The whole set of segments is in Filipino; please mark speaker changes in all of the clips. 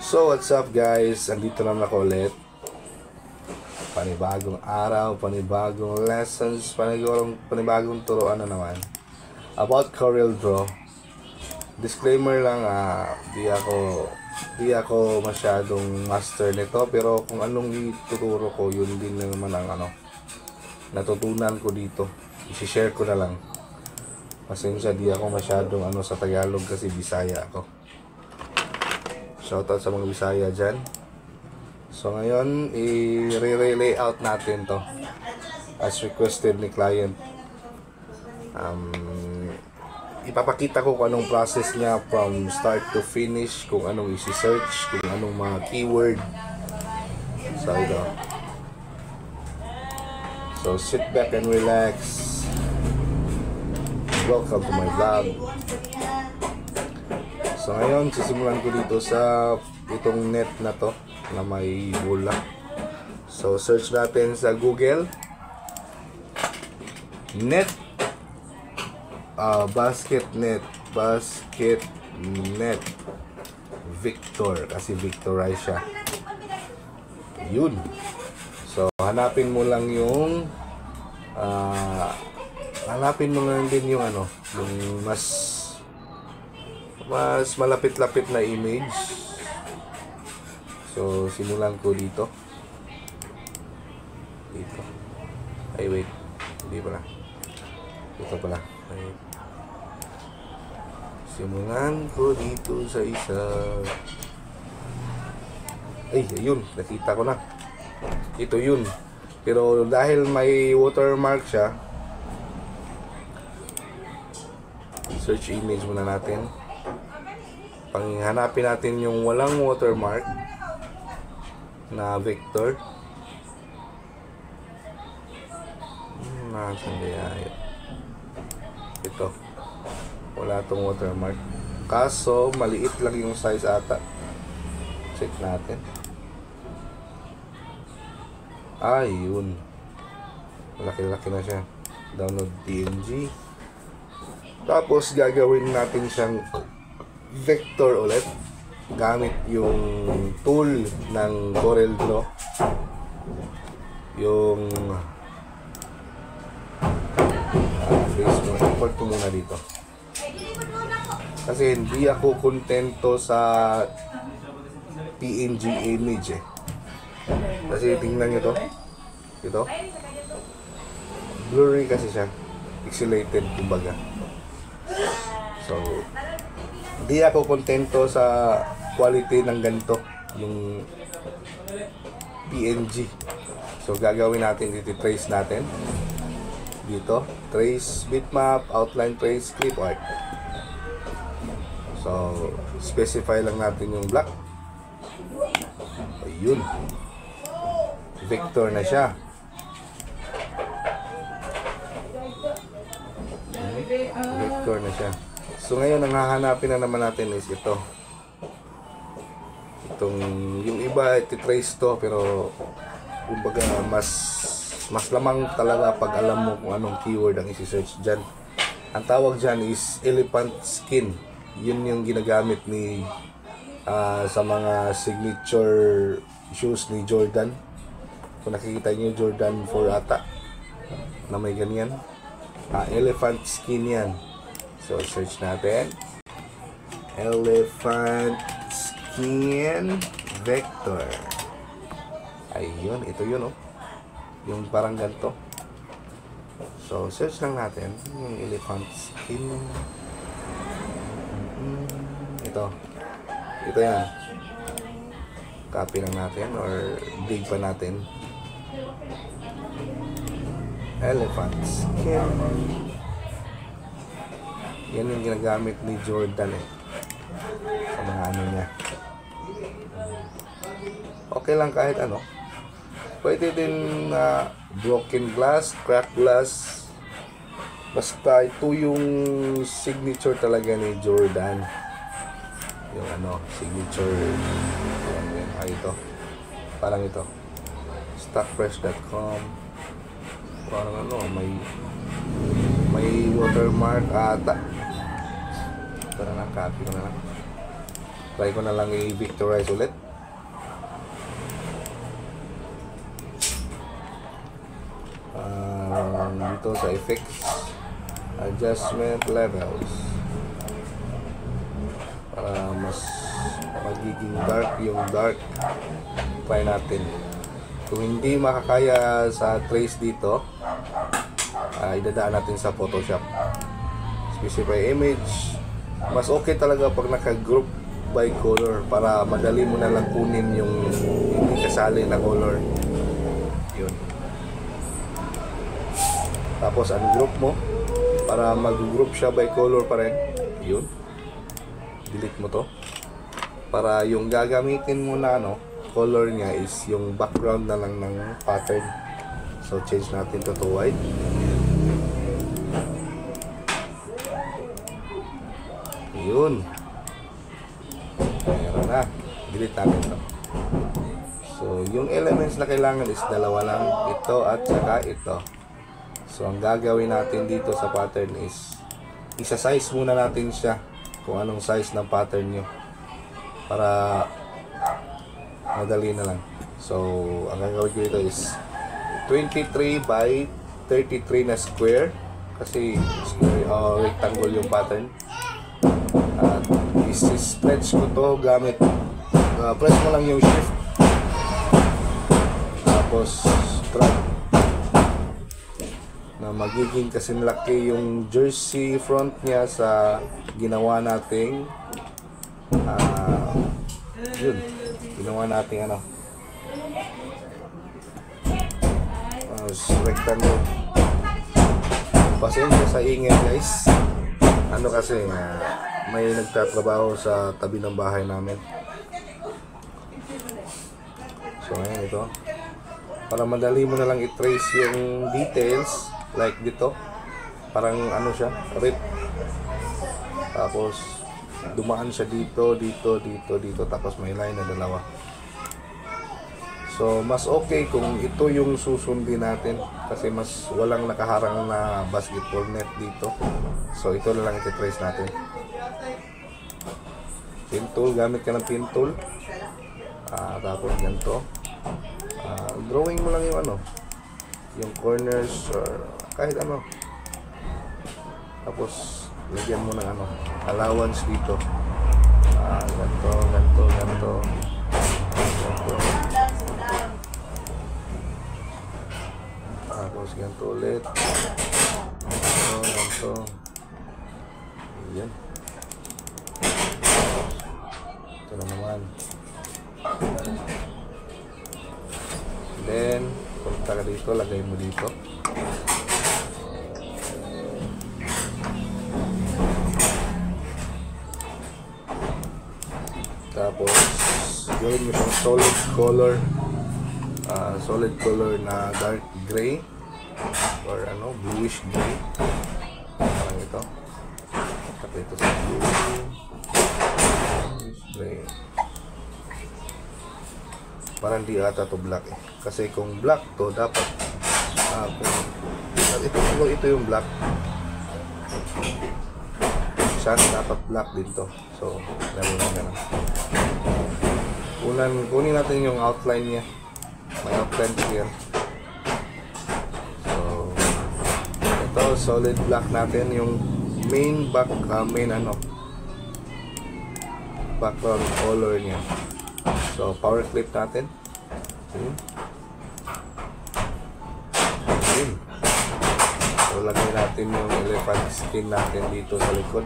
Speaker 1: So what's up guys, andito naman ako ulit. Panibagong araw, panibagong lessons, panibagong turuan na naman about CorelDRAW. Disclaimer lang, di ako masyadong master nito, pero kung anong ituturo ko, yun din naman ang natutunan ko dito. I-share ko na lang. Pasensya, di ako masyadong sa Tagalog kasi Bisaya ako. Shoutout sa mga Bisaya dyan. So ngayon, i-re-layout natin to as requested ni client. Ipapakita ko kung anong process niya from start to finish, kung anong isi-search, kung anong mga keyword. So ito. So sit back and relax. Welcome to my vlog. So ngayon, sisimulan ko dito sa itong net na to na may bola. So search natin sa Google net, basket net Victor, kasi Victorize siya. Yun. So hanapin mo lang yung hanapin mo lang din yung yung mas malapit-lapit na image. So simulan ko dito. Ay wait, hindi pala. Ito pala. Ay. Simulan ko dito sa isa. Ay, ayun, nakita ko na. Ito yun. Pero dahil may watermark siya, search image muna natin. Panghanapin natin yung walang watermark na vector. Nasaan kaya? Ito. Wala tong watermark. Kaso, maliit lang yung size ata. Check natin. Yun. Malaki-laki na siya. Download PNG. Tapos, gagawin natin siyang vector ulit gamit yung tool ng CorelDRAW, yung import ko muna dito kasi hindi ako kontento sa PNG image kasi tingnan nyo ito blurry kasi siya, pixelated kumbaga. So di ako kontento sa quality ng ganito, yung PNG. So gagawin natin, iti-trace natin dito, trace bitmap, outline trace, clip art. So specify lang natin yung black. Ayun, vector na siya. Vector na siya. So ngayon, ang hahanapin na naman natin is ito. Yung iba iti-trace to, pero kumbaga mas lamang talaga pag alam mo kung anong keyword ang isi-search dyan. Ang tawag dyan is elephant skin. Yun yung ginagamit ni sa mga signature shoes ni Jordan. Kung nakikita nyo, Jordan 4 ata na may ganyan. Elephant skin yan. So search natin elephant skin vector. Ayun, ito yun yung parang ganito. So search lang natin yung elephant skin. Ito yan. Copy lang natin or dig pa natin. Elephant skin. Yan yung ginagamit ni Jordan sa mga niya. Okay lang kahit pwede din broken glass, cracked glass. Basta ito yung signature talaga ni Jordan. Yung signature. Ito. Parang ito. Stockfresh.com. Parang may watermark ata. Tara na, copy ko na lang. Try ko na lang i-vectorize ulit. Dito sa effects, adjustment levels, para mas magiging dark yung dark. Try natin. Kung hindi makakaya sa trace dito, idadaan natin sa Photoshop. Specify image. Mas okay talaga pag naka-group by color para madali mo na lang kunin yung hindi kasali na color. Yun. Tapos ungroup mo para mag-group siya by color pa rin. Yun. Delete mo to. Para yung gagamitin mo na color niya is yung background na lang ng pattern. So change natin to white. Yun. Meron na. Delete natin to. So yung elements na kailangan is dalawa lang. Ito at saka ito. So ang gagawin natin dito sa pattern is isa-size muna natin siya kung anong size ng pattern nyo para madali na lang. So ang gagawin ko dito is 23 by 33 na square kasi square, rectangle yung pattern. At stretch ko to gamit press mo lang yung shift tapos drag na magiging kasing laki yung jersey front niya sa ginawa nating yun, ginawa nating rectangle. Pasensya sa ingay guys, kasi may nagtatrabaho sa tabi ng bahay namin. So ayan, ito para madali mo na lang i-trace yung details. Like dito, parang siya, rip. Tapos dumaan siya dito, tapos may line na dalawa. So mas okay kung ito yung susundin natin kasi mas walang nakaharang na basketball net dito. So ito na lang i-trace natin. Pin tool, gamit ka ng pin tool. Tapos ganito. Drawing mo lang yung corners or kahit tapos lagyan mo ng allowance dito. Ganito. Tapos ganito ulit. Ganito. Ayan. Ito na naman. Then punta ka dito, lagay mo dito. Tapos gawin mo siyang solid color na dark gray or bluish gray. Parang ito. Tapos ito sa bluish gray. Parang di ata to black kasi kung black to dapat ito yung black siya, dapat black din to. So gano'n lang ganun. Kunin natin yung outline niya. May outline here. So ito solid black natin yung main background color niya. So power clip natin. So lagay natin yung elephant skin natin dito sa likod.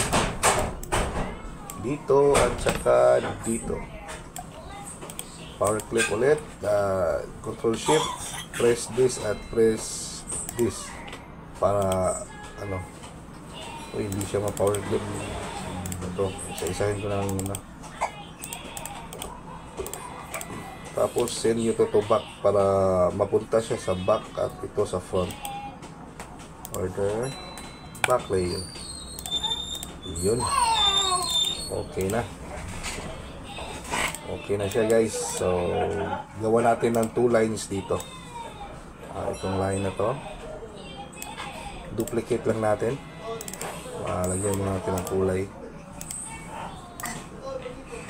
Speaker 1: Dito at saka dito. Power clip ulit. Control shift. Press this at press this. Para hindi siya ma-power clip. Ito. Isa-isahin ko na lang muna. Tapos send nyo to back para mapunta siya sa back at ito sa front. Order back layer. Yun. Okay na. Okay na siya guys. So gawa natin ng 2 lines dito. Itong line na to. Duplicate lang natin. Lagyan mo natin ng kulay.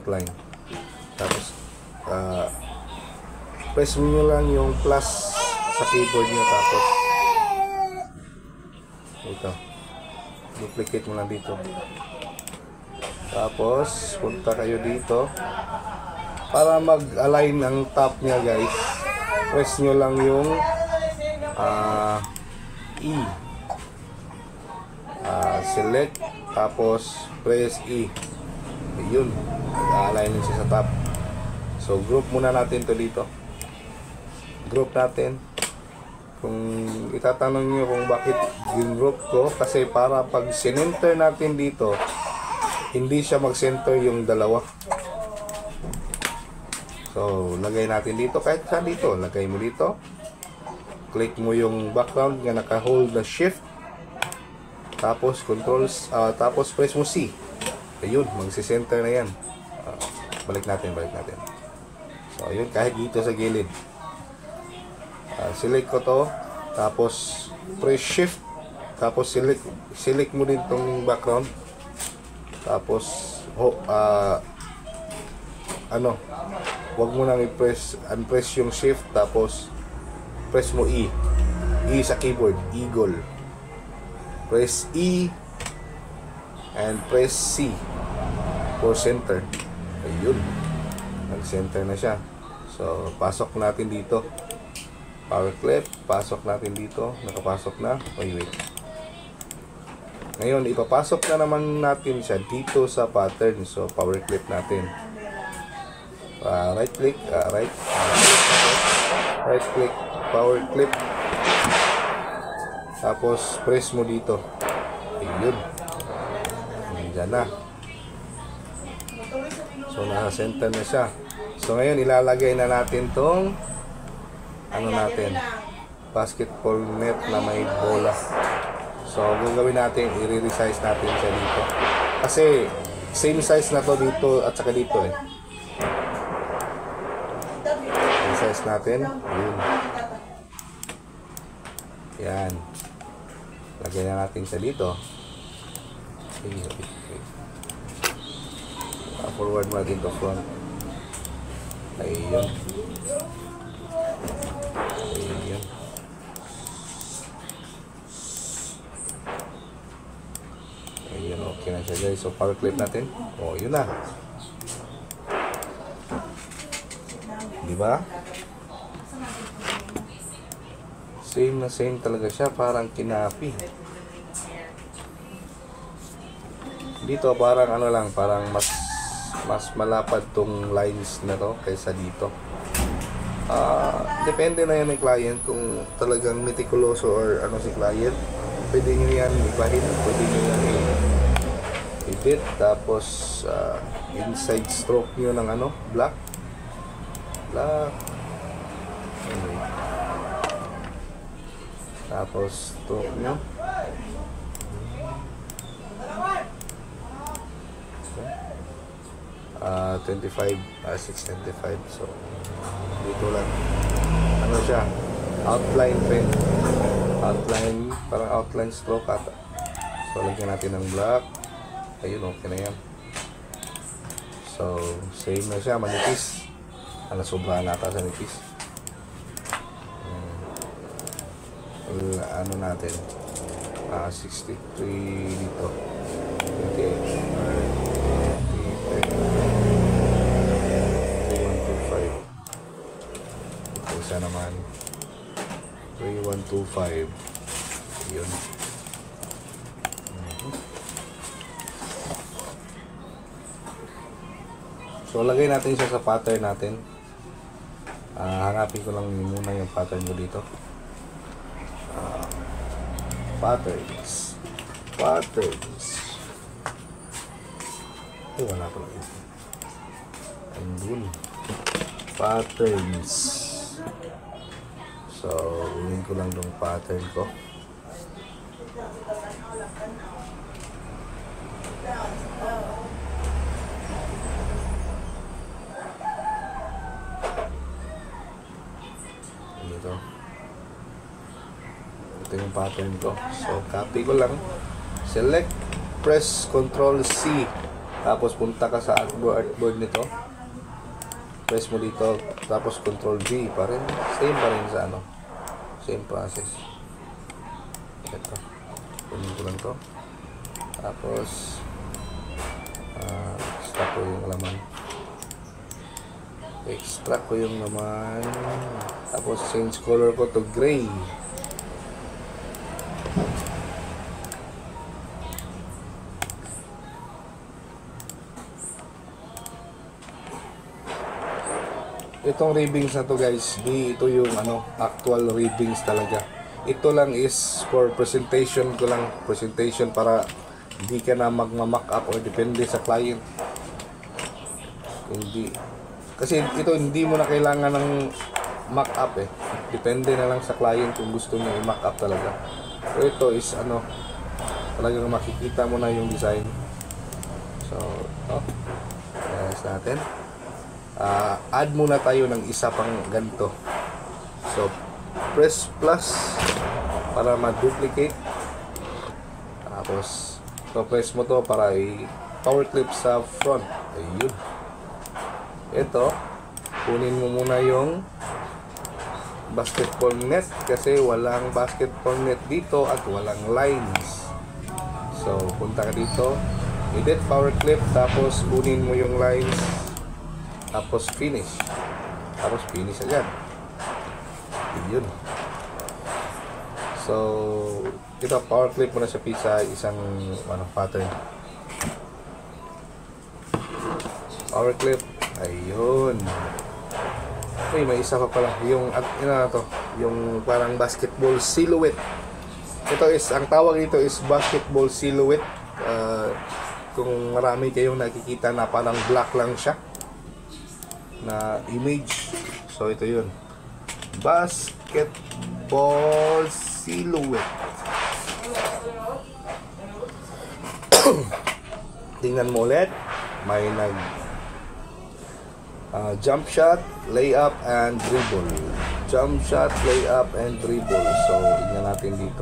Speaker 1: outline. Tapos press mo nyo lang yung plus sa keyboard nyo, tapos ito, duplicate mo lang dito, tapos punta kayo dito para mag-align ang top nya guys. Press nyo lang yung E, select, tapos press E, ayun, mag-align siya sa top. So group muna natin to dito, group natin. Kung itatanong nyo kung bakit gin-group ko, kasi para pag sinenter natin dito, hindi siya mag-center yung dalawa. So lagay natin dito, kahit saan dito, lagay mo dito, click mo yung background nga naka-hold na shift, tapos controls, tapos press mo C, ayun, mag-center na yan. Balik natin. So ayun, kahit dito sa gilid, select ko to, tapos press shift, tapos select mo din tong background, tapos wag mo nang unpress yung shift, tapos press mo E sa keyboard, eagle, press E and press C for center. Ayun, nag-center na siya. So pasok natin dito, power clip, pasok natin dito, nakapasok na. Wait. Ngayon, ipapasok na naman natin siya dito sa pattern. So, power clip natin. Right click, right click, power clip. Tapos, press mo dito. Ayun. Nandiyan na. So, naka-center na siya. So, ngayon, ilalagay na natin tong natin, basketball net na may bola. So gagawin natin, i-resize natin siya dito, kasi same size na to dito at saka dito resize natin. Yan, lagay na natin siya dito. Forward mo natin to front. Ayun. Ayun, okay na siya guys. So power clip natin. Oh, yun na. Diba? Same na same talaga siya, parang kinapi. Dito parang parang mas malapad tong lines na to kaysa dito. Depende na yan ng client kung talagang meticuloso or si client. Pwede nyo yan ibahin, pwede nyo yan i-edit, tapos inside stroke nyo ng black. Anyway. Tapos stroke nyo 25, 625. So dito lang siya, outline pen, parang outline stroke ata. So lagyan natin ng black. Ayun, okay na yan. So same na siya, manipis. Sobrahan nata sa nipis. Natin 63 dito, 3125. Isa naman 3125. Yun. So lagay natin siya sa pattern natin. Hanapin ko lang muna yung pattern ko dito. Patterns. Wala ko lang ito. Andun. Patterns. So, unin ko lang yung pattern ko. Ito yung pattern ko. So, copy ko lang. Select, press Ctrl C. Tapos punta ka sa artboard nito. Press mo dito. Tapos Control V pa rin. Same pa rin sa ano. Same process. Ito. Kunin ko lang to. Tapos extract ko yung laman. Extract ko yung laman. Tapos change color ko to gray. Itong ribbings na to guys, ito yung actual ribbings talaga. Ito lang is for presentation ko lang, presentation para hindi ka na magma-mock up or depende sa client. Hindi. Kasi ito hindi mo na kailangan ng mock up eh. Depende na lang sa client kung gusto niya i-mock up talaga. So ito is talagang makikita mo na yung design. So, ayos natin. Add muna tayo ng isa pang ganito. So, press plus para ma-duplicate. Tapos, so press mo to para i-power clip sa front. Ayun. Ito, kunin mo muna yung basketball net kasi walang basketball net dito at walang lines. So, punta ka dito, edit power clip, tapos kunin mo yung lines, tapos finish. Tapos finish agad. Yun. So, ito power clip mo na siya sa isang pattern. Power clip. Ayun. Okay, may isa pa pala. Yung yung parang basketball silhouette. Ito is, ang tawag dito is basketball silhouette. Kung marami kayong nakikita na parang black lang siya na image. So ito yun, basketball silhouette. Tingnan mo ulit, may jump shot, layup, and dribble. Jump shot, layup, and dribble. So tingnan natin dito,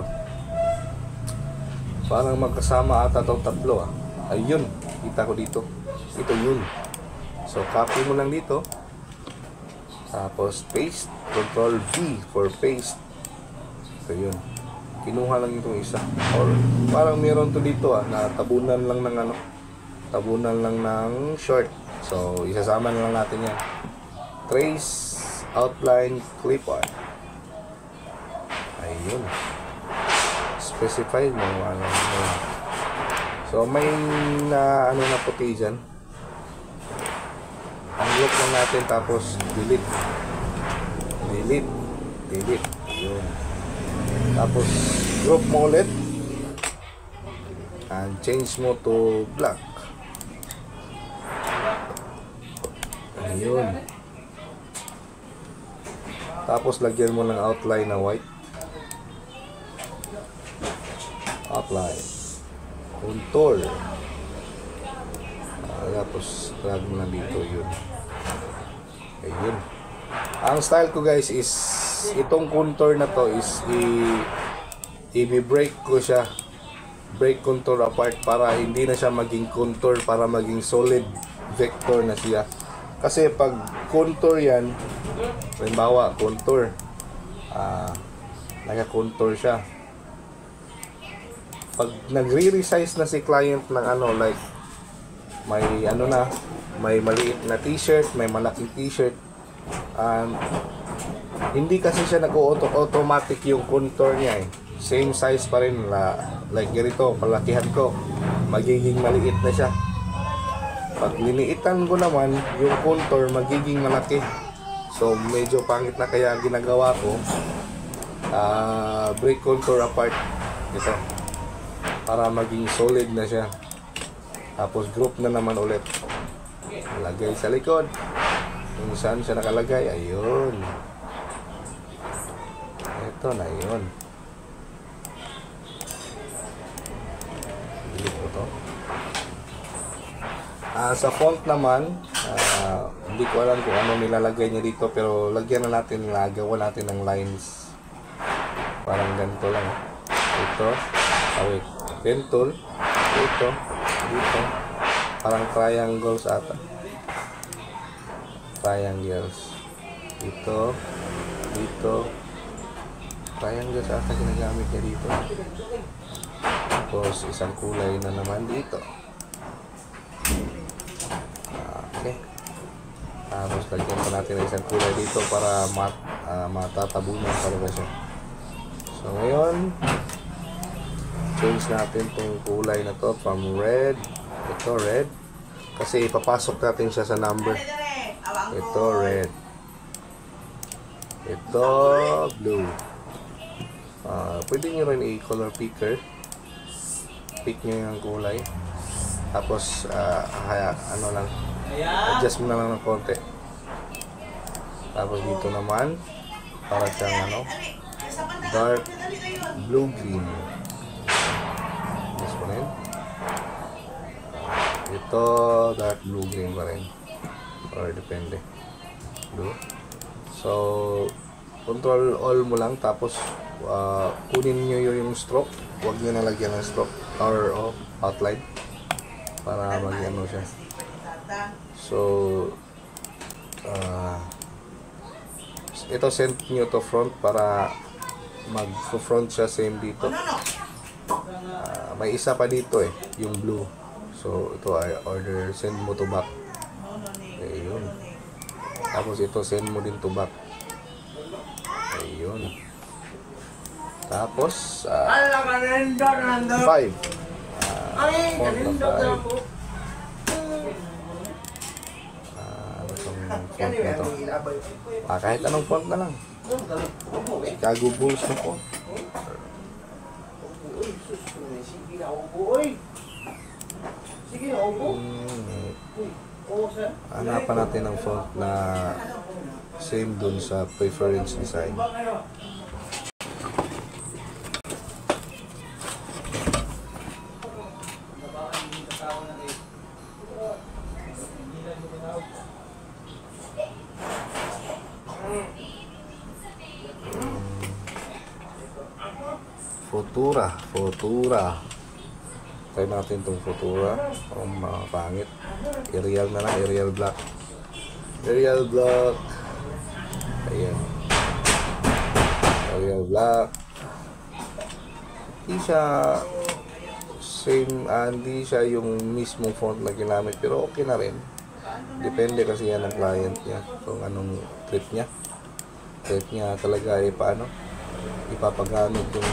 Speaker 1: parang magkasama ata itong tatlo. Ayun, kita ko dito. Ito yun. So, copy mo lang dito. Tapos, paste. Control V for paste. So, yun. Kinuha lang itong isa. Or, parang meron to dito na tabunan lang ng tabunan lang ng short. So, isasama na lang natin yan. Trace, outline, clip art. Ayun. Specify mo So, may na puti dyan. Unlock lang natin, tapos delete. Delete. Delete. Yun. Tapos, group mo ulit. And change mo to black. Ayun. Tapos, lagyan mo ng outline na white. Outline. Contour. Tapos drag mo na dito yun. Ayun. Ang style ko guys is itong contour na to is i-break ko siya, break contour apart para hindi na siya maging contour, para maging solid vector na siya. Kasi pag contour yan, halimbawa contour, naka-contour siya. Pag nagre-resize na si client ng like may may maliit na t-shirt, may malaking t-shirt, hindi kasi siya nag-automatic yung contour niya same size pa rin, like ganito, palakihan ko, magiging maliit na siya. Pag liniitan ko naman yung contour, magiging malaki. So medyo pangit na, kaya ginagawa ko break contour apart ito para maging solid na siya. Tapos group na naman ulit, lagay sa likod kung saan siya nakalagay. Ayun, ito na yun. Delete ko to. Sa font naman, hindi ko alam kung ano nilalagay niya dito, pero lagyan na natin, lagawan natin ng lines parang ganito lang. Ito, wait, pen tool, ito, dito, parang triangles ata. Triangles. Dito. Triangles ata ginagamit niya dito. Tapos isang kulay na naman dito. Okay. Tapos lagyan pa natin ng isang kulay dito para matatabunan talaga siya. So ngayon, change natin tong kulay na to from red. Ito red. Kasi ipapasok natin siya sa number. Ito red. Ito blue. Pwede nyo rin i-color picker. Pick nyo yung kulay. Tapos ano lang, adjust mo na lang ng konti. Tapos dito naman para siyang ano, dark blue green. Adjust mo rin. Ito dark blue green pa rin, or depende blue. So control all mo lang, tapos kunin nyo yung stroke. Huwag nyo nalagyan ng stroke or outline para mag-ano siya. So ito send nyo to front para mag-front siya, same dito. May isa pa dito yung blue. So ito ay order, send mo to back. Ayun. Tapos ito send mo din to back. Ayun. Tapos 5. Font na 5. Ano itong font na to? Kahit anong font na lang. Chicago Bulls na font. Hanapan natin ng font na same dun sa preference design. Futura. Try natin itong Futura. Pangit. Arial na lang, Arial Black. Ayan. Arial Black. Hindi siya same, hindi siya yung mismong font na ginamit, pero okay na rin. Depende kasi yan ng client niya kung anong trip niya. Trip niya talaga paano ipapagamit yung.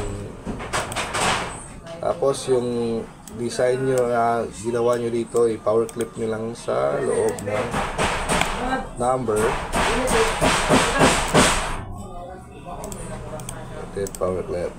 Speaker 1: Tapos yung design nyo na ginawa nyo dito, i-power clip nyo lang sa loob ng number. Ito power clip.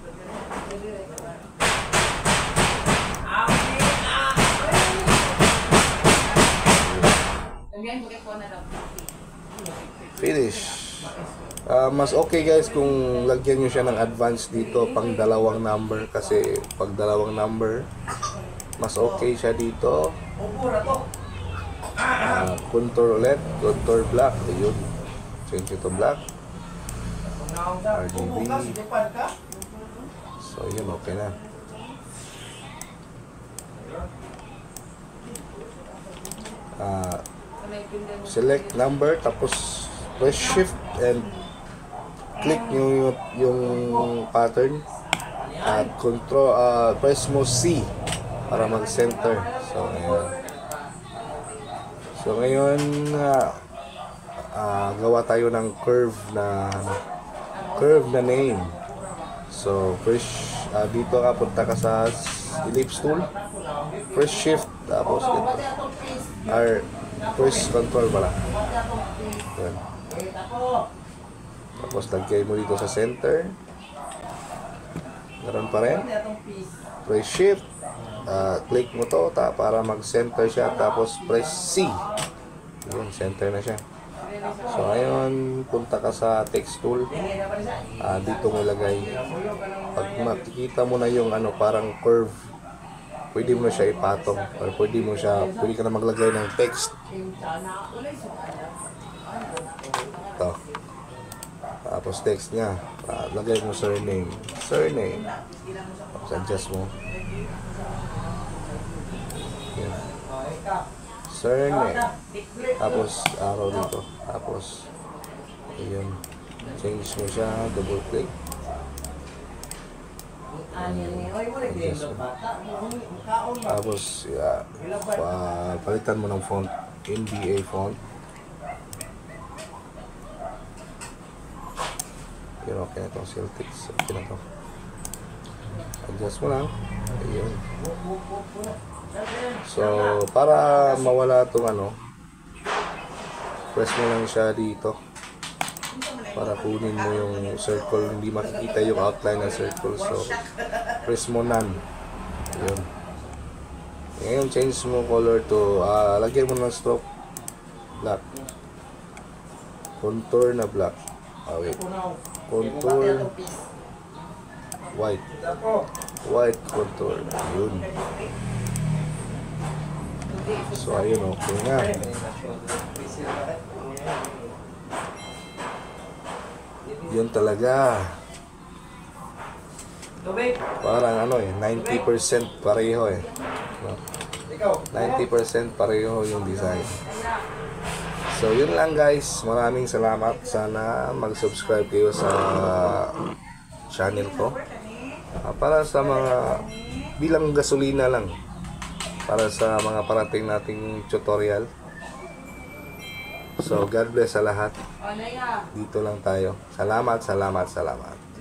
Speaker 1: Finish. Mas okay guys kung lagyan nyo siya ng advance dito pang dalawang number, kasi pag dalawang number mas okay siya dito. Contour ulit, contour black. Ayun, change ito black, RGB. So yun, okay na. Select number, tapos press shift and click nyo yung pattern at control, press mo C para mag-center. So ngayon gawa tayo ng curve na name. So press dito ka, punta ka sa ellipse tool, press shift, tapos dito press control pala. Yan. Tapos lagay mo dito sa center. Ganoon pa rin. Press shift, click mo to para mag-center siya, tapos press C. Yun, center na siya. So ngayon, punta ka sa text tool. Dito mo ilagay. Pag makikita mo na yung parang curve, pwede mo na siya ipatong, or pwede ka na maglagay ng text. Ito. Tapos text niya, lagay mo surname. Tapos adjust mo. Yan. Surname. Tapos, araw dito. Tapos, ayun. Change mo siya. Double click. Adjust mo. Tapos, palitan mo ng font. NBA font. Yun, okay na itong Celtics. Okay na ito. Adjust mo lang. Ayun. So, para mawala itong press mo lang siya dito. Para kunin mo yung circle. Hindi makikita yung outline ng circle. So, press mo none. Ayun. Ngayon, change mo color to, lagyan mo ng stroke. Black. Contour na black. Wait. Contour. White. White contour. Ayun. So, ayun, okay na. Yun talaga. Parang 90% pareho no? 90% pareho yung design. So, yun lang guys. Maraming salamat. Sana mag-subscribe kayo sa channel ko. Para sa mga bilang gasolina lang. Para sa mga parating nating tutorial. So, God bless sa lahat. Dito lang tayo. Salamat, salamat, salamat.